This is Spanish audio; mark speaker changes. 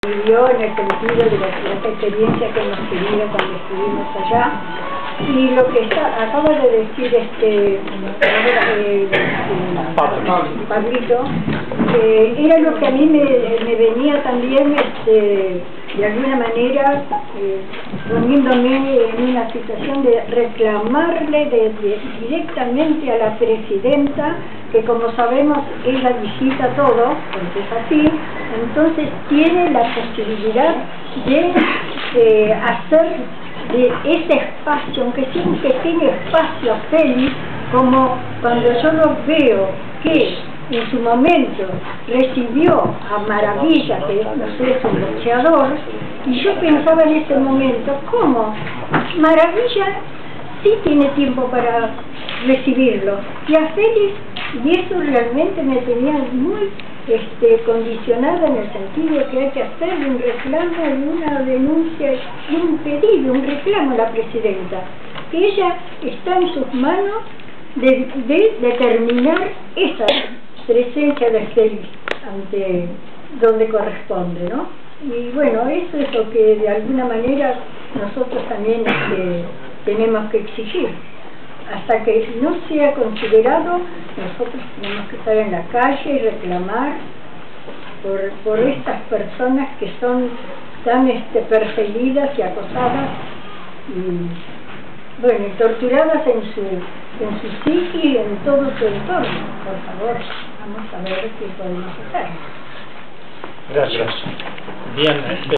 Speaker 1: vivió en el sentido de las experiencias que hemos tenido cuando estuvimos allá. Y lo que acaba de decir Pablito, era lo que a mí me venía también, de alguna manera, poniéndome en una situación de reclamarle directamente a la presidenta, que como sabemos ella visita todo, porque es así, entonces tiene la posibilidad de hacer de ese espacio, aunque sea un pequeño espacio feliz, como cuando yo lo veo que en su momento recibió a Maravilla, que no sé, es un boxeador, y yo pensaba en ese momento, ¿cómo? Maravilla sí tiene tiempo para recibirlo, y a Félix, y eso realmente me tenía muy condicionada en el sentido que hay que hacerle un reclamo y una denuncia y un pedido, un reclamo a la presidenta, que ella está en sus manos de determinar esa presencia de Félix ante donde corresponde, ¿no? Y bueno, eso es lo que de alguna manera nosotros también tenemos que exigir. Hasta que no sea considerado, nosotros tenemos que estar en la calle y reclamar por estas personas que son tan perseguidas y acosadas y, bueno, y torturadas en su psique y en todo su entorno. Por favor, vamos a ver qué podemos hacer.
Speaker 2: Gracias. Bien.